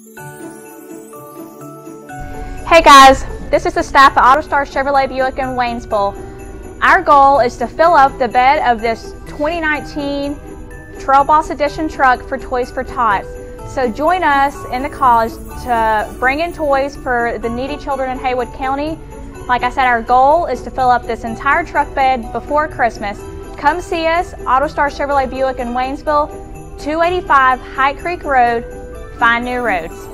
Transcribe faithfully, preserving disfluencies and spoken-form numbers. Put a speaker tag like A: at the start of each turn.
A: Hey guys, this is the staff at AutoStar Chevrolet Buick in Waynesville. Our goal is to fill up the bed of this twenty nineteen Trailboss Edition truck for Toys for Tots. So join us in the cause to bring in toys for the needy children in Haywood County. Like I said, our goal is to fill up this entire truck bed before Christmas. Come see us, AutoStar Chevrolet Buick in Waynesville, two eighty-five High Creek Road, Find New Roads.